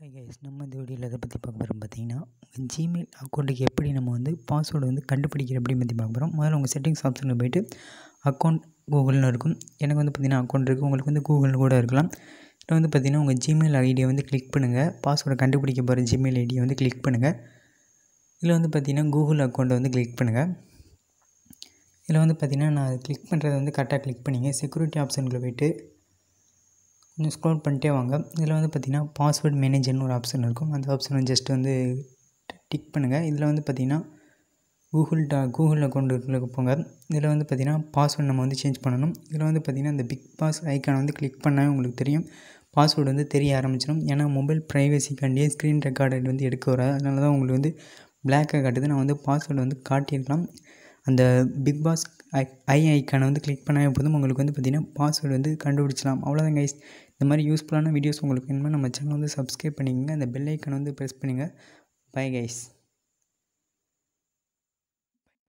Hi guys, நம்ம இந்த வீடியோவில் எதை பற்றி பார்க்க போகிறோம் பார்த்தீங்கன்னா, ஜிமெயில் அக்கௌண்ட்டுக்கு எப்படி நம்ம வந்து பாஸ்வேர்டு வந்து கண்டுபிடிக்கிற எப்படி பற்றி பார்க்க போகிறோம். முதல்ல உங்கள் செட்டிங்ஸ் ஆப்ஷனில் போய்ட்டு அக்கௌண்ட் கூகுள்னு இருக்கும். எனக்கு வந்து பார்த்திங்கன்னா அக்கௌண்ட் இருக்குது, உங்களுக்கு வந்து கூகுள் கூட இருக்கலாம். இதில் வந்து பார்த்திங்கன்னா உங்கள் ஜிமெயில் ஐடியை வந்து கிளிக் பண்ணுங்கள். பாஸ்வேர்டை கண்டுபிடிக்க போகிற ஜிமெயில் ஐடியை வந்து கிளிக் பண்ணுங்கள். இதில் வந்து பார்த்திங்கன்னா கூகுள் அக்கௌண்ட்டை வந்து கிளிக் பண்ணுங்கள். இதில் வந்து பார்த்திங்கன்னா நான் கிளிக் பண்ணுறதை வந்து கரெக்டாக கிளிக் பண்ணிங்க. செக்யூரிட்டி ஆப்ஷனுக்குள்ளே போய்ட்டு கொஞ்சம் ஸ்க்ரோல் பண்ணிட்டே வாங்க. இதில் வந்து பார்த்திங்கன்னா பாஸ்வேர்ட் மேனேஜர்னு ஒரு ஆப்ஷன் இருக்கும். அந்த ஆப்ஷனை ஜஸ்ட் வந்து டிக் பண்ணுங்கள். இதில் வந்து பார்த்திங்கன்னா கூகுள் அக்கௌண்ட்டுக்குள்ளே போங்க. இதில் வந்து பார்த்திங்கன்னா பாஸ்வேர்டு நம்ம வந்து சேஞ்ச் பண்ணணும். இதில் வந்து பார்த்திங்கன்னா இந்த பிக் பாஸ் ஐக்கானை வந்து கிளிக் பண்ணால் உங்களுக்கு தெரியும் பாஸ்வேர்டு வந்து தெரிய ஆரம்பிச்சிடும். ஏன்னா மொபைல் ப்ரைவசிக்காண்டியே ஸ்க்ரீன் ரெக்கார்டர் வந்து எடுக்க வராது. அதனால தான் உங்களுக்கு வந்து பிளாக்காக காட்டுது. நான் வந்து பாஸ்வேர்டு வந்து காட்டியிருக்கலாம். அந்த பிக் பாஸ் ஐக்கானை வந்து கிளிக் பண்ணால் போதும், உங்களுக்கு வந்து பார்த்திங்கன்னா பாஸ்வேர்டு வந்து கண்டுபிடிச்சலாம். அவ்வளோதான் கைஸ். இந்த மாதிரி யூஸ்ஃபுல்லான வீடியோஸ் உங்களுக்கு வேணுமா நம்ம சேனல் வந்து சப்ஸ்கிரைப் பண்ணிக்கோங்க. அந்த பெல் ஐக்கானை வந்து ப்ரெஸ் பண்ணுங்கள். Bye guys.